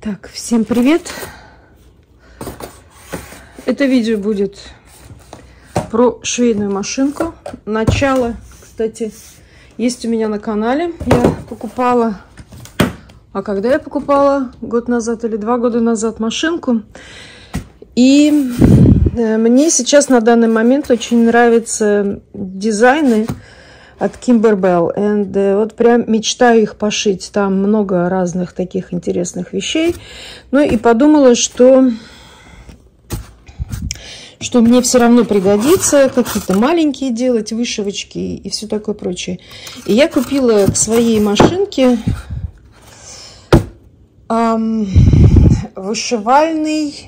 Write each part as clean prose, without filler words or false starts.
Так, всем привет! Это видео будет про швейную машинку. Начало, кстати, есть у меня на канале. Я покупала, когда я покупала? Год назад или 2 года назад машинку. И мне сейчас на данный момент очень нравятся дизайны от Kimberbell. И вот прям мечтаю их пошить. Там много разных таких интересных вещей. Ну и подумала, что мне все равно пригодится какие-то маленькие делать вышивочки и все такое прочее. И я купила к своей машинке вышивальный,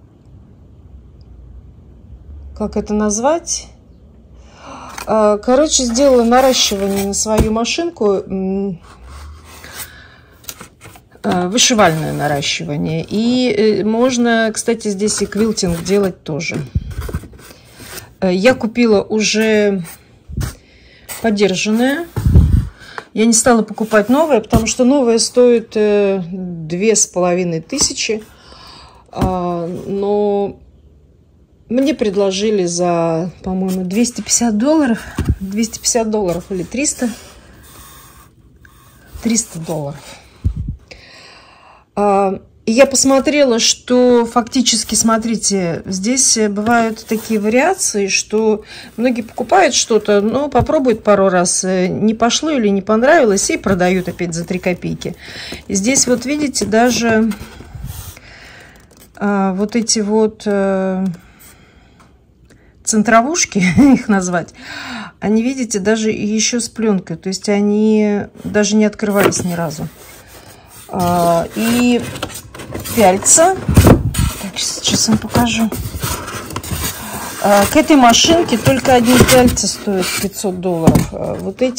как это назвать? Короче, сделала наращивание на свою машинку, вышивальное наращивание. И можно, кстати, здесь и квилтинг делать тоже. Я купила уже подержанное. Я не стала покупать новое, потому что новое стоит 2500. Но мне предложили за, по-моему, $250. $250 или 300. $300. И я посмотрела, что фактически, смотрите, здесь бывают такие вариации, что многие покупают что-то, но попробуют пару раз, не пошло или не понравилось, и продают опять за 3 копейки. И здесь вот видите, даже вот эти вот центровушки, их назвать, они, видите, даже еще с пленкой, то есть они даже не открывались ни разу. И пяльца, так, сейчас вам покажу. К этой машинке только одни пяльца стоят $500.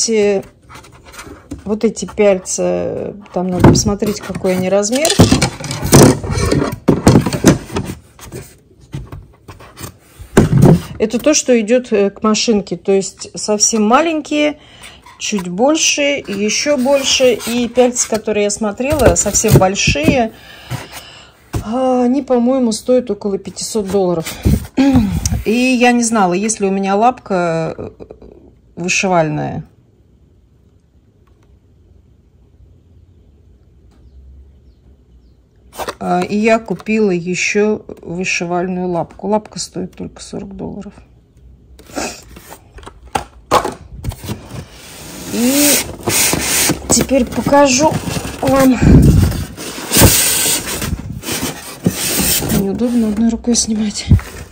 Вот эти пяльца, там надо посмотреть, какой они размер. Это то, что идет к машинке, то есть совсем маленькие, чуть больше, еще больше. И пяльцы, которые я смотрела, совсем большие, они, по-моему, стоят около $500. И я не знала, есть ли у меня лапка вышивальная. И я купила еще вышивальную лапку. Лапка стоит только $40. И теперь покажу вам. Неудобно одной рукой снимать.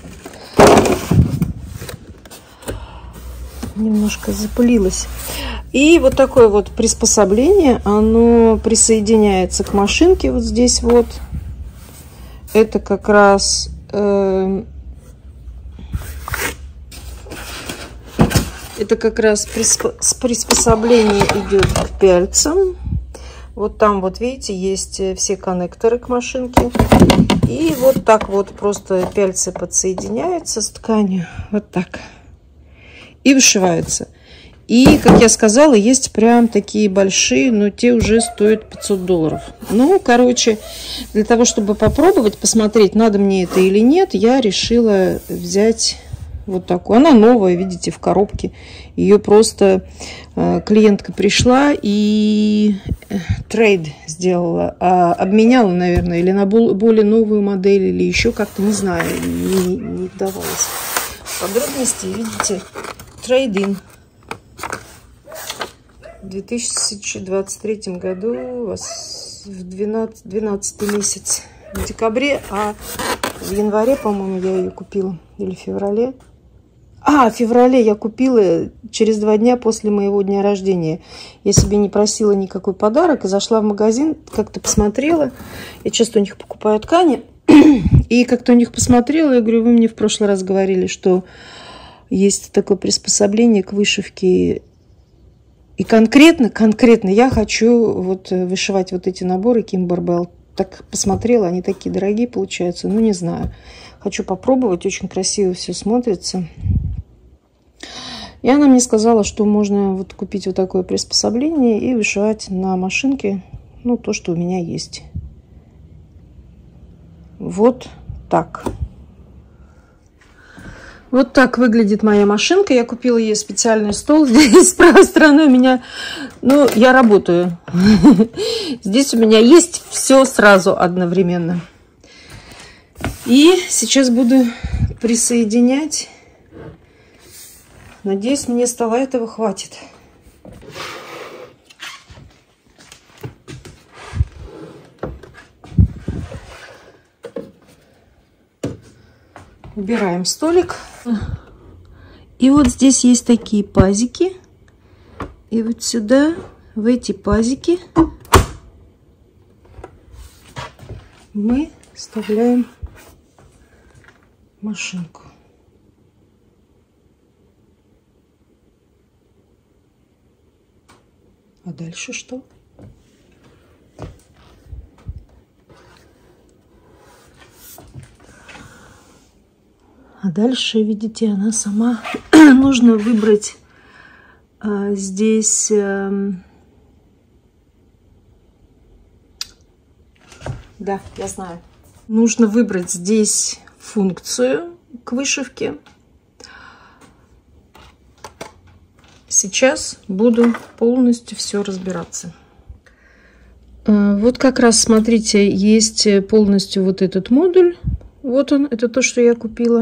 Немножко запылилось. И вот такое вот приспособление, оно присоединяется к машинке вот здесь вот. Это как раз приспособление идет к пяльцам. Вот там вот видите, есть все коннекторы к машинке. И вот так вот просто пяльцы подсоединяются с тканью. Вот так. И вышиваются. И, как я сказала, есть прям такие большие, но те уже стоят $500. Ну, короче, для того, чтобы попробовать, посмотреть, надо мне это или нет, я решила взять вот такую. Она новая, видите, в коробке. Ее просто клиентка пришла и трейд сделала. Обменяла, наверное, или на более новую модель, или еще как-то, не знаю, не вдавалась в подробности. Видите, трейд-ин. В 2023 году, в 12 месяц, в декабре, а в январе, по-моему, я ее купила, или в феврале. В феврале я купила через 2 дня после моего дня рождения. Я себе не просила никакой подарок и зашла в магазин, как-то посмотрела. Я часто у них покупаю ткани. И как-то у них посмотрела, я говорю, вы мне в прошлый раз говорили, что есть такое приспособление к вышивке. И конкретно я хочу вот вышивать вот эти наборы Kimberbell. Так посмотрела, они такие дорогие получаются. Ну, не знаю. Хочу попробовать. Очень красиво все смотрится. И она мне сказала, что можно вот купить вот такое приспособление и вышивать на машинке, ну, то, что у меня есть. вот так. Вот так выглядит моя машинка. Я купила ей специальный стол. Здесь с правой стороны у меня... Ну, я работаю. Здесь у меня есть все сразу одновременно. И сейчас буду присоединять. Надеюсь, мне стола этого хватит. Убираем столик. И вот здесь есть такие пазики. И вот сюда, в эти пазики, мы вставляем машинку. А дальше что? А дальше, видите, она сама. Нужно выбрать здесь... Да, я знаю. Нужно выбрать здесь функцию к вышивке. Сейчас буду полностью все разбираться. Вот как раз, смотрите, есть полностью вот этот модуль. Вот он, это то, что я купила.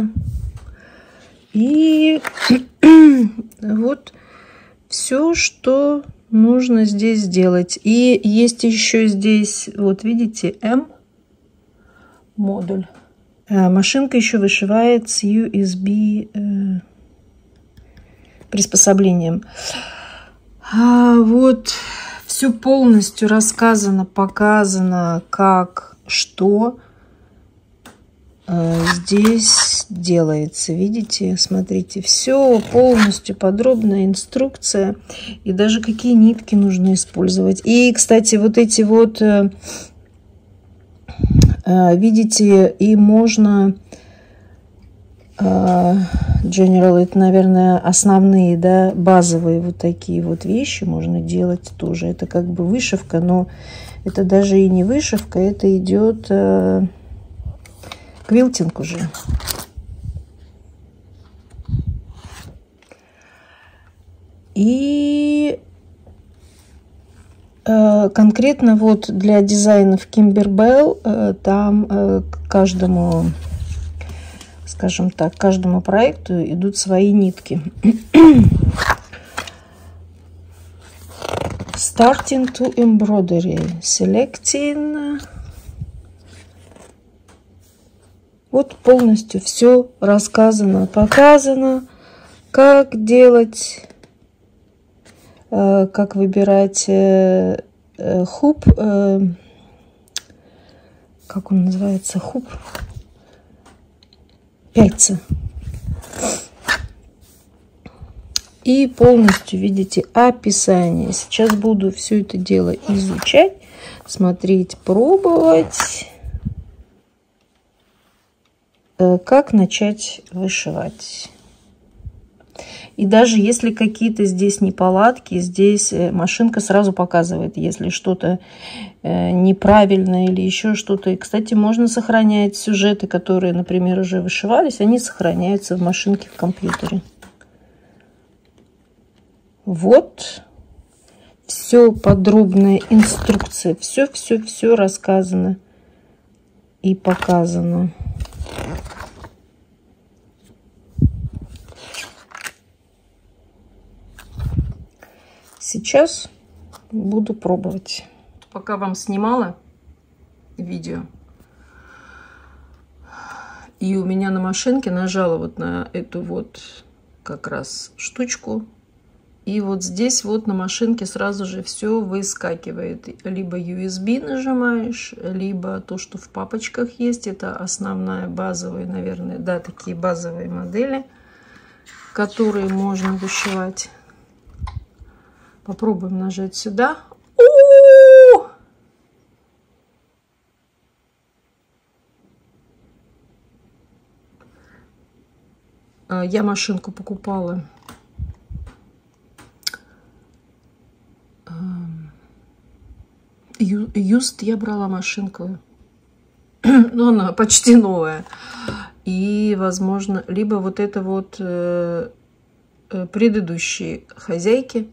И вот все, что нужно здесь сделать. И есть еще здесь, вот видите, М модуль. Машинка еще вышивает с USB приспособлением. Вот все полностью рассказано, показано, как, что здесь делается. Видите, смотрите, все полностью подробная инструкция. И даже какие нитки нужно использовать. И, кстати, вот эти вот, видите, и можно... General, это, наверное, основные, да, базовые вот такие вот вещи можно делать тоже. Это как бы вышивка, но это даже и не вышивка, это идет квилтинг уже. И конкретно вот для дизайнов Kimberbell там каждому, скажем так, каждому проекту идут свои нитки. Starting to embroidery. Selecting. Вот полностью все рассказано, показано, как делать, как выбирать хуп, как он называется, хуп, пяльца. И полностью видите описание. Сейчас буду все это дело изучать, смотреть, пробовать, как начать вышивать. И даже если какие-то здесь неполадки, здесь машинка сразу показывает, если что-то неправильно или еще что-то. И, кстати, можно сохранять сюжеты, которые, например, уже вышивались, они сохраняются в машинке в компьютере. Вот все подробная инструкция, все рассказано и показано. Сейчас буду пробовать. Пока вам снимала видео, и у меня на машинке нажала вот на эту вот как раз штучку. И вот здесь вот на машинке сразу же все выскакивает. Либо USB нажимаешь, либо то, что в папочках есть. Это основная базовая, наверное, да, такие базовые модели, которые можно вышивать. Попробуем нажать сюда. Я машинку покупала Юст, я брала машинку но она почти новая. И, возможно, либо вот это вот предыдущие хозяйки.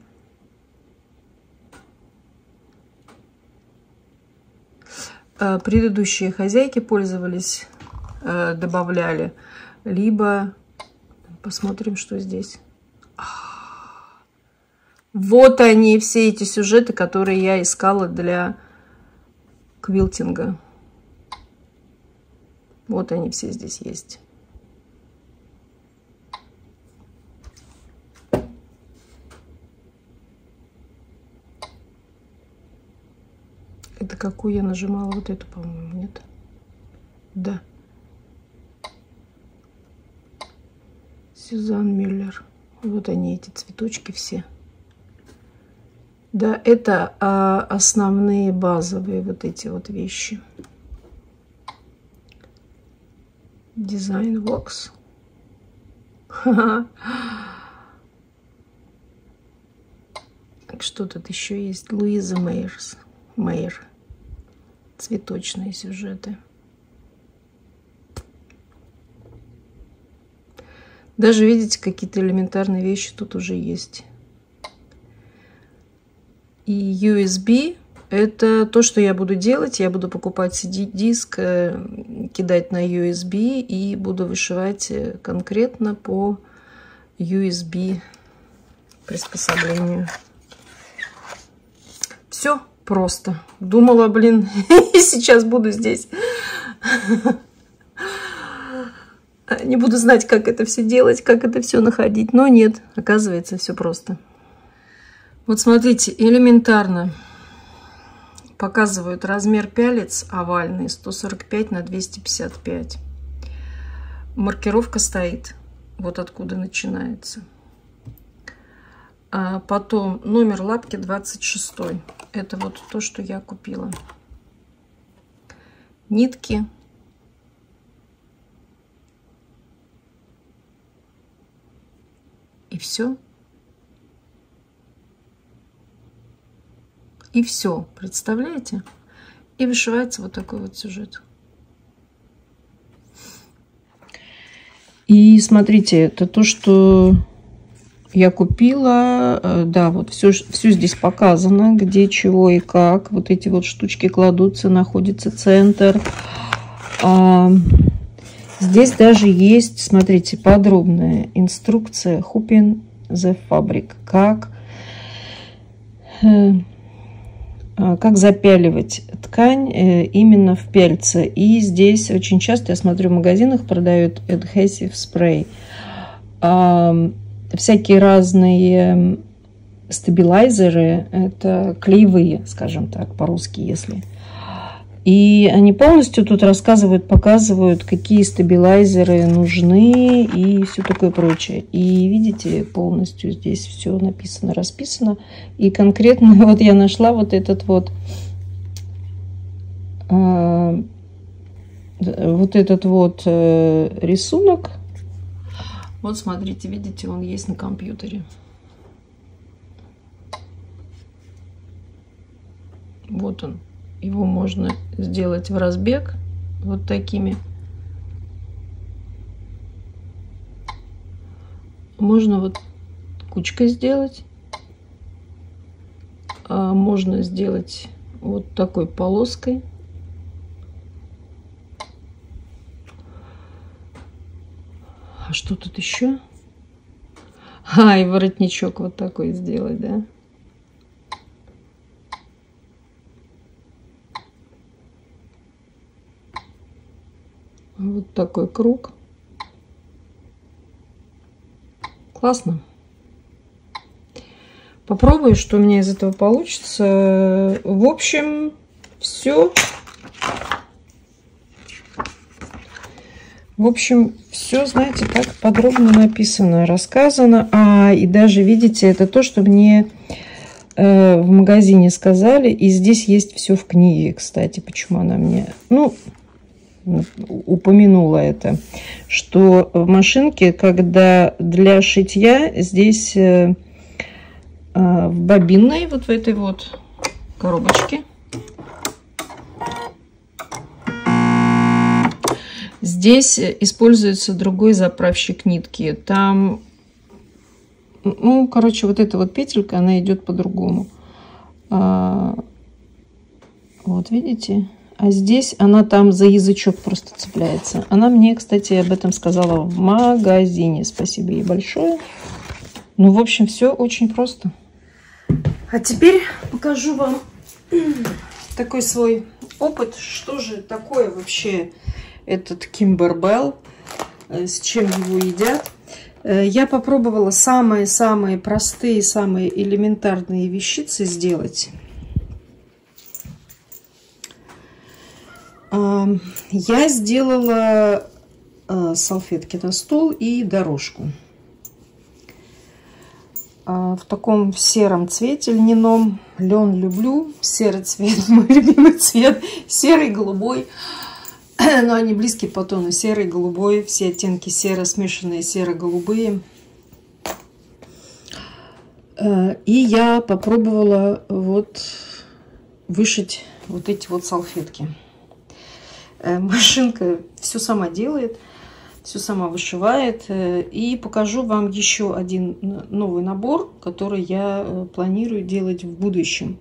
Предыдущие хозяйки пользовались, добавляли. Либо посмотрим, что здесь. Вот они, все эти сюжеты, которые я искала для квилтинга. Вот они все здесь есть. Это какую я нажимала? Вот эту, по-моему, нет? Да. Сюзан Мюллер. Вот они, эти цветочки все. Да, это основные базовые вот эти вот вещи. Design Works. Что тут еще есть? Луиза Мейер. Цветочные сюжеты. Даже, видите, какие-то элементарные вещи тут уже есть. И USB — это то, что я буду делать. Я буду покупать CD-диск, кидать на USB и буду вышивать конкретно по USB приспособлению. Все просто. Думала, блин, сейчас буду здесь. Не буду знать, как это все делать, как это все находить. Но нет, оказывается, все просто. Вот смотрите, элементарно показывают размер пялец овальный 145 на 255. Маркировка стоит, вот откуда начинается. А потом номер лапки 26. Это вот то, что я купила. Нитки. И все. И все, представляете? И вышивается вот такой вот сюжет. И смотрите, это то, что я купила. Да, вот все здесь показано, где, чего и как. Вот эти вот штучки кладутся, находится центр. Здесь даже есть, смотрите, подробная инструкция Hooping the Fabric. Как запяливать ткань именно в пяльце. И здесь очень часто, я смотрю, в магазинах продают adhesive spray. Всякие разные стабилайзеры, это клеевые, скажем так, по-русски, если. И они полностью тут рассказывают, показывают, какие стабилайзеры нужны и все такое прочее. И видите, полностью здесь все написано, расписано. И конкретно вот я нашла вот этот вот рисунок. Вот смотрите, видите, он есть на компьютере. Вот он. Его можно сделать в разбег вот такими. Можно вот кучкой сделать. А можно сделать вот такой полоской. А что тут еще? И воротничок вот такой сделать, да? Вот такой круг. Классно. Попробую, что у меня из этого получится. В общем, все. Знаете, так подробно написано, рассказано. И даже, видите, это то, что мне в магазине сказали. И здесь есть все в книге, кстати. Почему она мне... упомянула это, что в машинке, когда для шитья, здесь в бобинной, вот в этой вот коробочке, Здесь используется другой заправщик нитки. Там, ну, короче, вот эта вот петелька, она идет по-другому. Вот, видите? А здесь она там за язычок просто цепляется. Она мне, кстати, об этом сказала в магазине. Спасибо ей большое. Ну, в общем, все очень просто. А теперь покажу вам такой свой опыт. Что же такое вообще этот Kimberbell? С чем его едят? Я попробовала самые-самые простые, самые элементарные вещицы сделать. Я сделала салфетки на стол и дорожку. В таком сером цвете льняном. Лен люблю. Серый цвет, мой любимый цвет. Серый, голубой. Но они близкие по тону. Серый, голубой. Все оттенки серо, смешанные серо-голубые. И я попробовала вот вышить вот эти вот салфетки. Машинка все сама делает, все сама вышивает. И покажу вам еще один новый набор, который я планирую делать в будущем.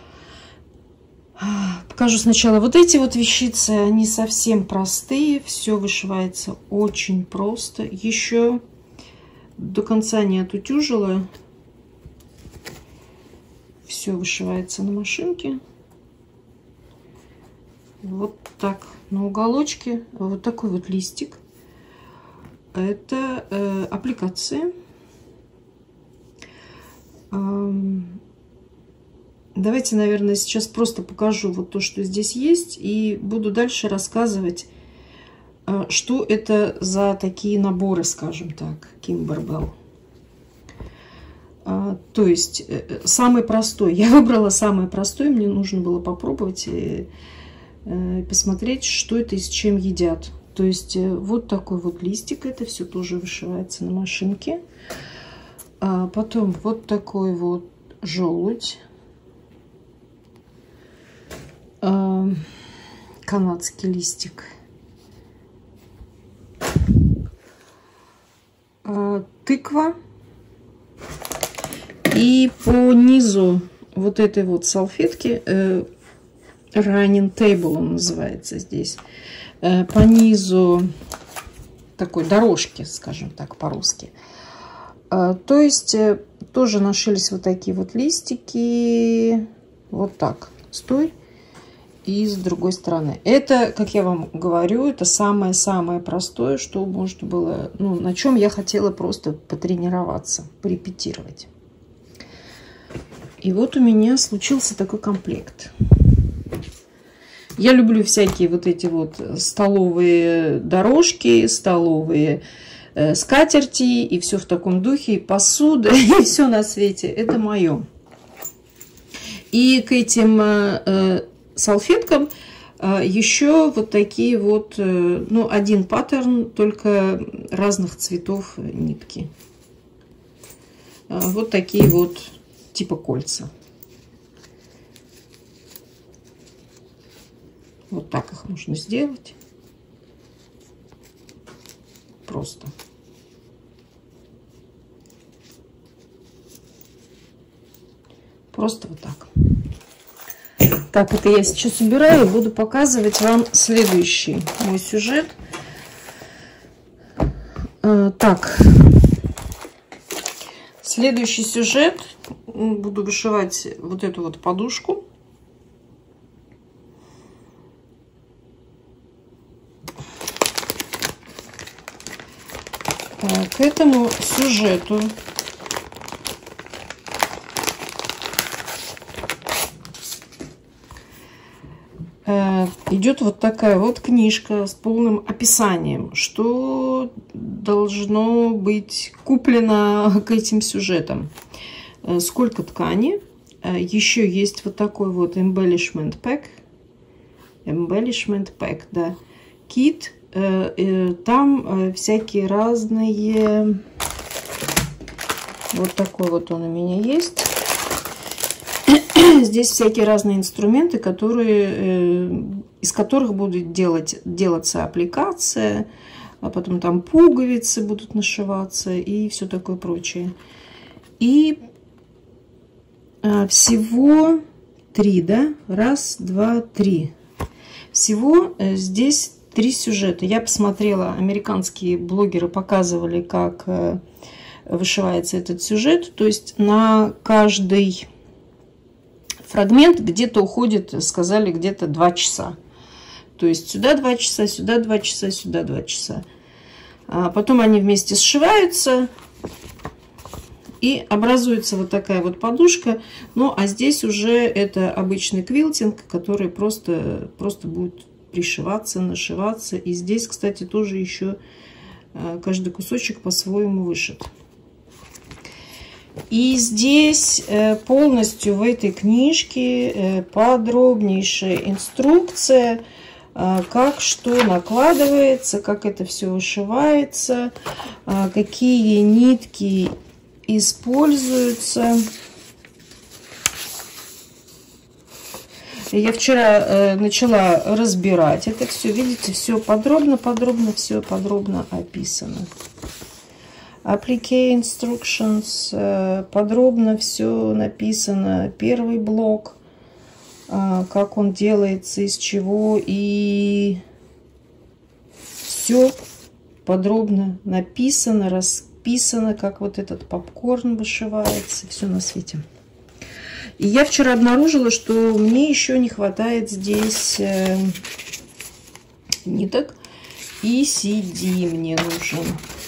Покажу сначала вот эти вот вещицы. Они совсем простые, все вышивается очень просто. Еще до конца не отутюжила. Все вышивается на машинке. Вот так на уголочке. Вот такой вот листик. Это аппликация. Давайте, наверное, сейчас просто покажу вот то, что здесь есть. И буду дальше рассказывать, что это за такие наборы, скажем так, Kimberbell. То есть, самый простой. Я выбрала самый простой. Мне нужно было попробовать и посмотреть, что это и с чем едят. То есть вот такой вот листик. Это все тоже вышивается на машинке. Потом вот такой вот желудь. Канадский листик. Тыква. И по низу вот этой вот салфетки Running Table он называется здесь. По низу такой дорожки, скажем так, по-русски. То есть тоже нашились вот такие вот листики. Вот так. Стой. И с другой стороны. Это, как я вам говорю, это самое-самое простое, что можно было, ну, на чем я хотела просто потренироваться, порепетировать. И вот у меня случился такой комплект. Я люблю всякие вот эти вот столовые дорожки, столовые скатерти и все в таком духе, и посуда, и все на свете. Это мое. И к этим салфеткам еще вот такие вот, ну, один паттерн, только разных цветов нитки. Вот такие вот типа кольца. Вот так их можно сделать. Просто. Просто вот так. Так, это я сейчас убираю и буду показывать вам следующий мой сюжет. Так, следующий сюжет. Буду вышивать вот эту вот подушку. К этому сюжету идет вот такая вот книжка с полным описанием, что должно быть куплено к этим сюжетам. Сколько ткани. Еще есть вот такой вот embellishment pack. Embellishment pack, да. Кит. Там всякие разные. Вот такой вот он у меня есть. здесь всякие разные инструменты, из которых будет делаться аппликация, а потом там пуговицы будут нашиваться и все такое прочее. И всего 3, да? 1, 2, 3. Всего здесь 3 сюжета. Я посмотрела, американские блогеры показывали, как вышивается этот сюжет. То есть на каждый фрагмент где-то уходит, сказали, где-то 2 часа. То есть сюда 2 часа, сюда 2 часа, сюда 2 часа. А потом они вместе сшиваются. И образуется вот такая вот подушка. Ну, а здесь уже это обычный квилтинг, который просто будет пришиваться, нашиваться. И здесь, кстати, тоже еще каждый кусочек по-своему вышит. И здесь полностью в этой книжке подробнейшая инструкция, как что накладывается, как это все вышивается, какие нитки используются. Я вчера начала разбирать это все. Видите, все подробно описано. Applique instructions, подробно все написано. Первый блок, как он делается, из чего, и все подробно написано, расписано, как вот этот попкорн вышивается, все на свете. И я вчера обнаружила, что мне еще не хватает здесь ниток. ECD мне нужен.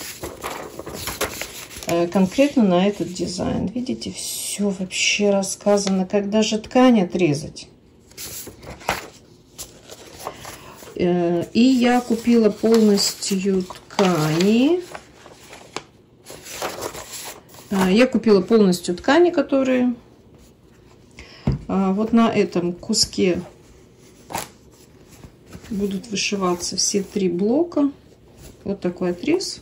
Конкретно на этот дизайн. Видите, все вообще рассказано, как даже ткань отрезать. И я купила полностью ткани. Которые вот на этом куске будут вышиваться все 3 блока. Вот такой отрез.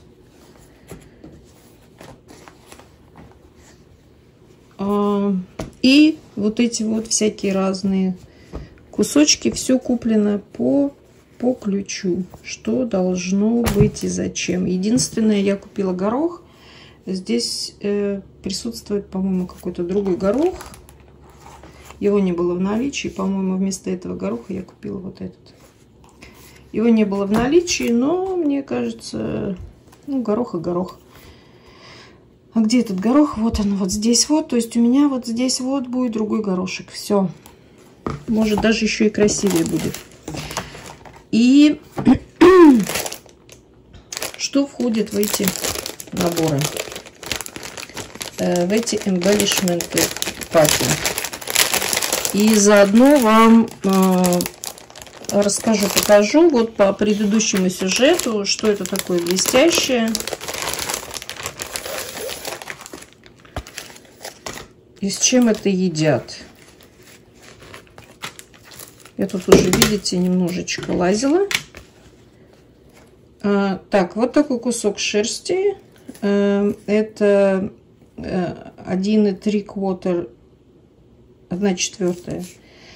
И вот эти вот всякие разные кусочки. Все куплено по ключу. Что должно быть и зачем. Единственное, я купила горох. Здесь присутствует, по-моему, какой-то другой горох. Его не было в наличии. По-моему, вместо этого гороха я купила вот этот. Его не было в наличии, но мне кажется, ну, горох и горох. А где этот горох? Вот он, вот здесь вот. То есть у меня вот здесь вот будет другой горошек. Все. Может, даже еще и красивее будет. И что входит в эти наборы? В эти эмбеллишменты паки. И заодно вам расскажу, покажу вот по предыдущему сюжету, что это такое блестящее. И с чем это едят. Я тут уже, видите, немножечко лазила. Так, вот такой кусок шерсти. Это 1,75, 1/4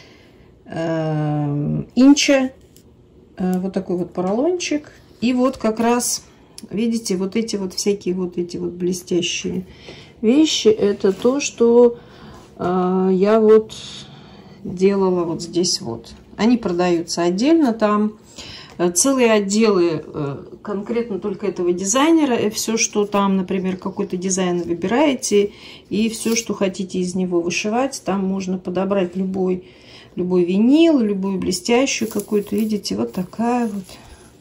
инча. Вот такой вот поролончик. И вот как раз, видите, вот эти вот всякие вот эти вот блестящие вещи. Это то, что я вот делала вот здесь вот. Они продаются отдельно там. Целые отделы конкретно только этого дизайнера. И все, что там, например, какой-то дизайн выбираете, и все, что хотите из него вышивать, там можно подобрать любой винил, любую блестящую какую-то. Видите, вот такая вот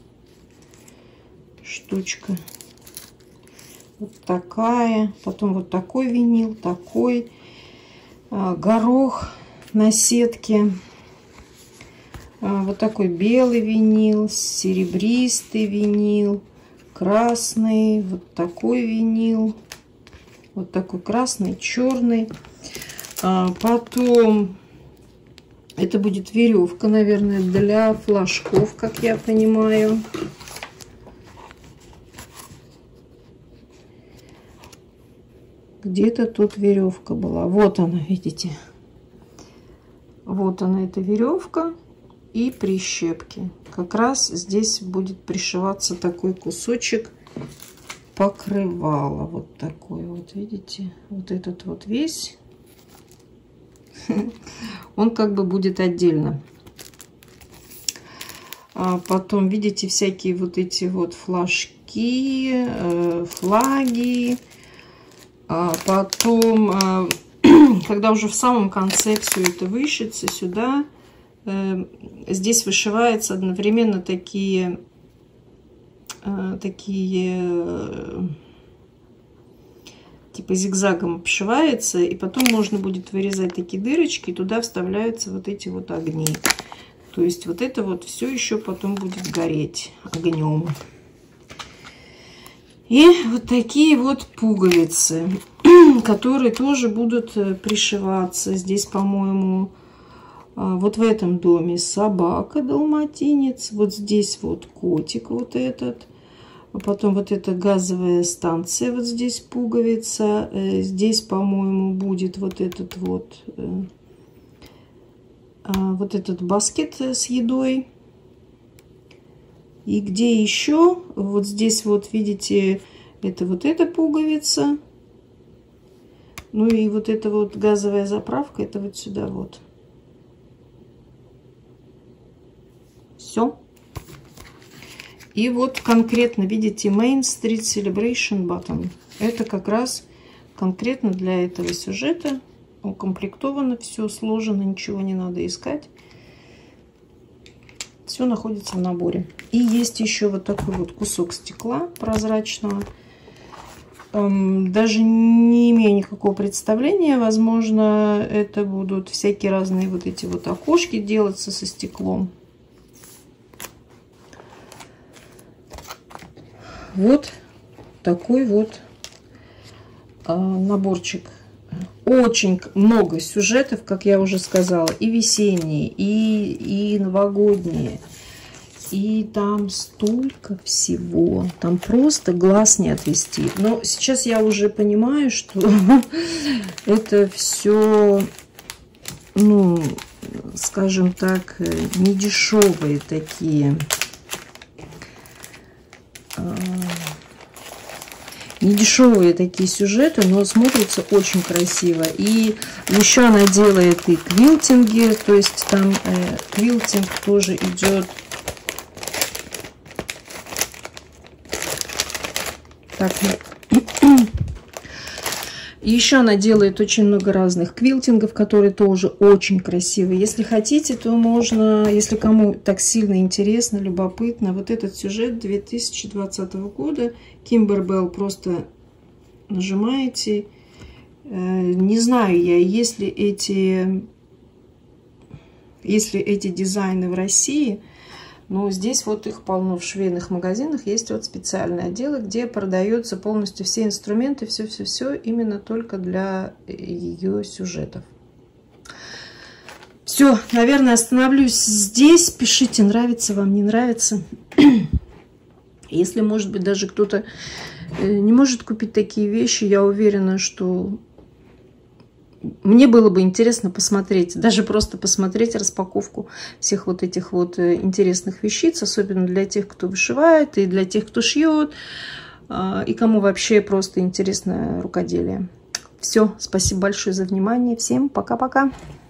штучка. Вот такая. Потом вот такой винил, такой. Горох на сетке. Вот такой белый винил, серебристый винил, красный, вот такой винил, вот такой красный, черный. Потом это будет веревка, наверное, для флажков, как я понимаю. Где-то тут веревка была. Вот она, видите. Вот она, эта веревка и прищепки. Как раз здесь будет пришиваться такой кусочек покрывала. Вот такой вот, видите? Вот этот вот весь. Он как бы будет отдельно. А потом, видите, всякие вот эти вот флажки, флаги. А потом, когда уже в самом конце все это вышится, сюда, здесь вышивается одновременно такие типа зигзагом обшивается, и потом можно будет вырезать такие дырочки, и туда вставляются вот эти вот огни. То есть вот это вот все еще потом будет гореть огнем. И вот такие вот пуговицы, которые тоже будут пришиваться. Здесь, по-моему, вот в этом доме собака далматинец, вот здесь вот котик вот этот. А потом вот эта газовая станция, вот здесь пуговица. Здесь, по-моему, будет вот этот баскет с едой. И где еще? Вот здесь вот, видите, это вот эта пуговица. Ну и вот эта вот газовая заправка, это вот сюда вот. Все. И вот конкретно, видите, Main Street Celebration Button. Это как раз конкретно для этого сюжета. Укомплектовано, все сложено, ничего не надо искать. Все находится в наборе. И есть еще вот такой вот кусок стекла прозрачного. Даже не имею никакого представления. Возможно, это будут всякие разные вот эти вот окошки делаться со стеклом. Вот такой вот наборчик. Очень много сюжетов, как я уже сказала, и весенние, и новогодние. И там столько всего. Там просто глаз не отвести. Но сейчас я уже понимаю, что это все, ну, скажем так, недешевые такие. Недешевые такие сюжеты, но смотрятся очень красиво. И еще она делает и квилтинги, то есть там квилтинг тоже идет. Так. И еще она делает очень много разных квилтингов, которые тоже очень красивые. Если хотите, то можно, если кому так сильно интересно, любопытно, вот этот сюжет 2020 года, Kimberbell, просто нажимаете. Не знаю я, если эти дизайны в России, но здесь вот их полно в швейных магазинах. Есть вот специальные отделы, где продаются полностью все инструменты, все именно только для ее сюжетов. Все, наверное, остановлюсь здесь. Пишите, нравится вам, не нравится. Если, может быть, даже кто-то не может купить такие вещи, я уверена, что мне было бы интересно посмотреть, даже просто посмотреть распаковку всех вот этих вот интересных вещиц, особенно для тех, кто вышивает, и для тех, кто шьет, и кому вообще просто интересно рукоделие. Все, спасибо большое за внимание. Всем пока-пока.